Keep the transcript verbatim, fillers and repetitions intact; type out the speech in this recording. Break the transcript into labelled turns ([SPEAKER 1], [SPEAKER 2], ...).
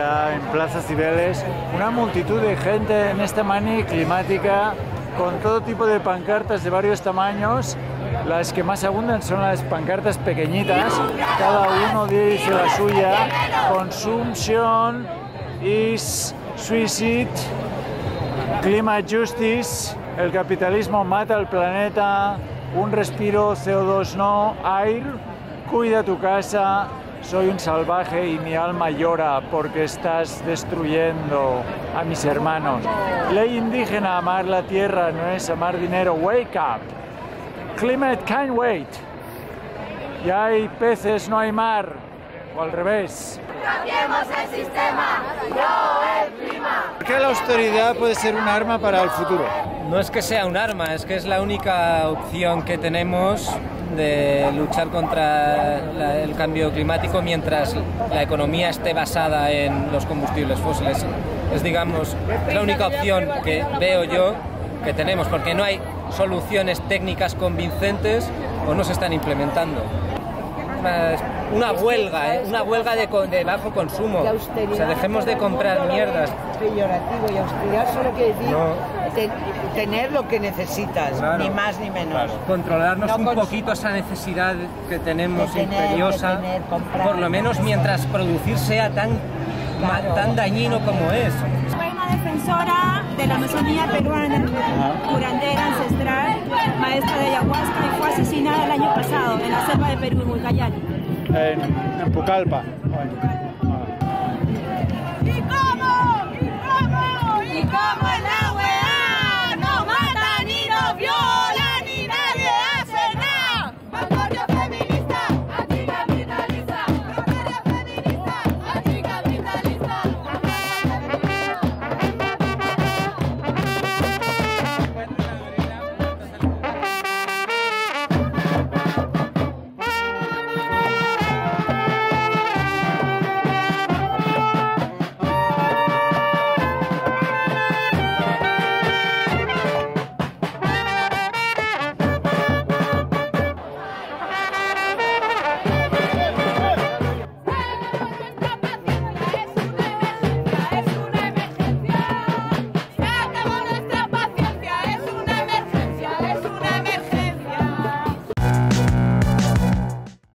[SPEAKER 1] día en Plaza Cibeles una multitud de gente en esta mani climática con todo tipo de pancartas de varios tamaños. Las que más abundan son las pancartas pequeñitas, cada uno dice la suya: Consumption is suicide, Climate Justice, el capitalismo mata al planeta, un respiro, C O dos no, air, cuida tu casa, soy un salvaje y mi alma llora porque estás destruyendo a mis hermanos. Ley indígena, amar la tierra no es amar dinero, wake up. Climate can't wait. Ya hay peces, no hay mar. O al revés.
[SPEAKER 2] Cambiemos el sistema, no el clima.
[SPEAKER 1] ¿Por qué la austeridad puede ser un arma para el futuro?
[SPEAKER 3] No es que sea un arma, es que es la única opción que tenemos de luchar contra la, el cambio climático mientras la economía esté basada en los combustibles fósiles. Es, digamos, la única opción que veo yo que tenemos, porque no hay soluciones técnicas convincentes o no se están implementando. Una, una huelga, ¿eh? Una huelga de, de bajo consumo. O sea, dejemos de comprar mierdas.
[SPEAKER 4] Peyorativo, y austeridad solo quiere decir
[SPEAKER 3] no.
[SPEAKER 4] te, tener lo que necesitas,
[SPEAKER 3] claro,
[SPEAKER 4] ni más ni menos.
[SPEAKER 3] Claro. Controlarnos
[SPEAKER 4] no
[SPEAKER 3] un
[SPEAKER 4] cons
[SPEAKER 3] poquito esa necesidad que tenemos
[SPEAKER 4] de tener,
[SPEAKER 3] imperiosa,
[SPEAKER 4] de tener, comprar,
[SPEAKER 3] por lo menos mientras producir sea tan,
[SPEAKER 4] claro.
[SPEAKER 3] tan dañino como es.
[SPEAKER 5] Soy una defensora de la Amazonía peruana, curandera ancestral, maestra de ayahuasca, y fue asesinada el año pasado en la selva de Perú, en Huaycayali.
[SPEAKER 1] En, en Pucallpa.
[SPEAKER 5] ¿Y cómo? ¿Y cómo? ¿Y cómo?